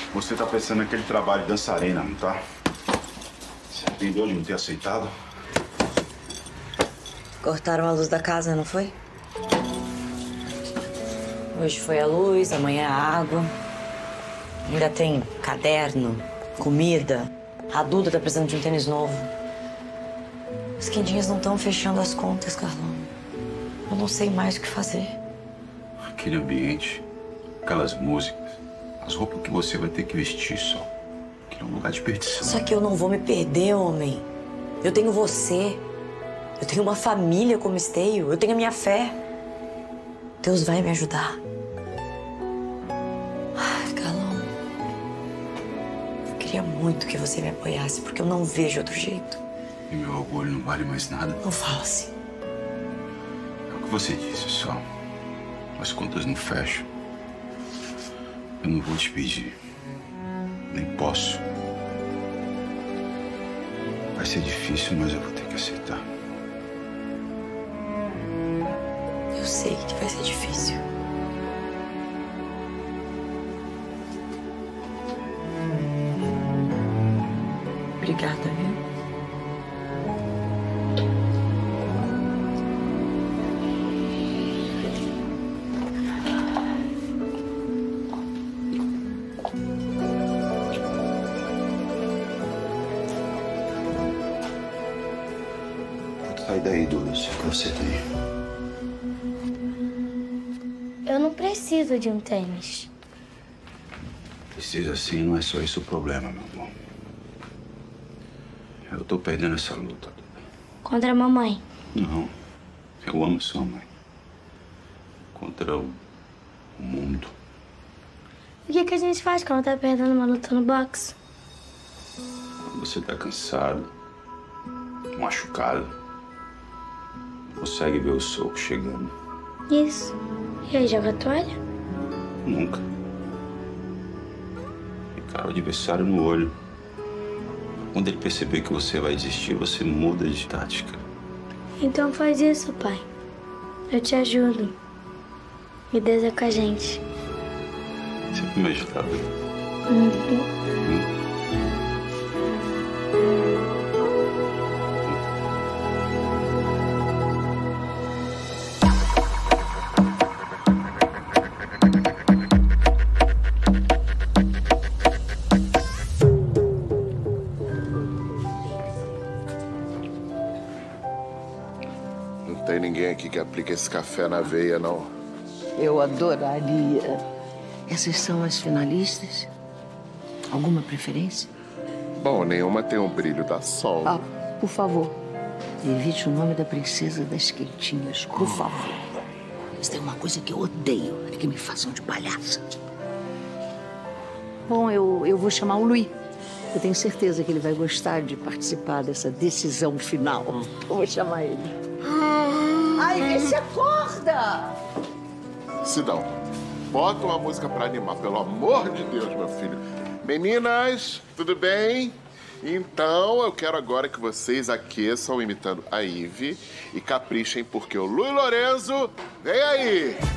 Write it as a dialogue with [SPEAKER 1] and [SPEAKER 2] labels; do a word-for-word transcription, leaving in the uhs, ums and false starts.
[SPEAKER 1] Você tá pensando naquele trabalho de dançarina, não tá? Se arrependeu de não ter aceitado?
[SPEAKER 2] Cortaram a luz da casa, não foi? Hoje foi a luz, amanhã a água. Ainda tem caderno, comida. A Duda tá precisando de um tênis novo. As quindinhas não estão fechando as contas, Carlão. Eu não sei mais o que fazer.
[SPEAKER 1] Aquele ambiente, aquelas músicas, as roupas que você vai ter que vestir só. Aquilo é um lugar de perdição.
[SPEAKER 2] Só que eu não vou me perder, homem. Eu tenho você. Eu tenho uma família como esteio. Eu tenho a minha fé. Deus vai me ajudar. Ai, Carlão. Eu queria muito que você me apoiasse, porque eu não vejo outro jeito.
[SPEAKER 1] E meu orgulho não vale mais nada?
[SPEAKER 2] Não fala assim.
[SPEAKER 1] É o que você disse, só. As contas não fecham. Eu não vou te pedir. Nem posso. Vai ser difícil, mas eu vou ter que aceitar.
[SPEAKER 2] Eu sei que vai ser difícil. Obrigada, viu?
[SPEAKER 1] Sai daí, Duda, o que você tem?
[SPEAKER 3] Eu não preciso de um tênis.
[SPEAKER 1] Precisa sim, não é só isso o problema, meu amor. Eu tô perdendo essa luta, Duda.
[SPEAKER 3] Contra a mamãe.
[SPEAKER 1] Não, eu amo sua mãe. Contra o, o mundo.
[SPEAKER 3] O que, que a gente faz quando tá perdendo uma luta no boxe?
[SPEAKER 1] Você tá cansado, machucado. Consegue ver o soco chegando.
[SPEAKER 3] Isso. E aí, joga a toalha?
[SPEAKER 1] Nunca. Encara o adversário no olho. Quando ele perceber que você vai desistir, você muda de tática.
[SPEAKER 3] Então faz isso, pai. Eu te ajudo. Me deixa com a gente.
[SPEAKER 1] Sempre me ajudava.
[SPEAKER 3] Uhum.
[SPEAKER 1] Hum?
[SPEAKER 4] Não tem ninguém aqui que aplique esse café na veia, não.
[SPEAKER 5] Eu adoraria. Essas são as finalistas? Alguma preferência?
[SPEAKER 4] Bom, nenhuma tem um brilho da sol.
[SPEAKER 5] Ah, por favor, evite o nome da princesa das quentinhas, por favor. Mas tem uma coisa que eu odeio, é que me façam de palhaça. Bom, eu, eu vou chamar o Luiz. Eu tenho certeza que ele vai gostar de participar dessa decisão final. Eu vou chamar ele. Ai, vê se acorda!
[SPEAKER 4] Sidão, bota uma música pra animar, pelo amor de Deus, meu filho. Meninas, tudo bem? Então, eu quero agora que vocês aqueçam imitando a Ivy e caprichem, porque o Luiz Lorenzo vem aí!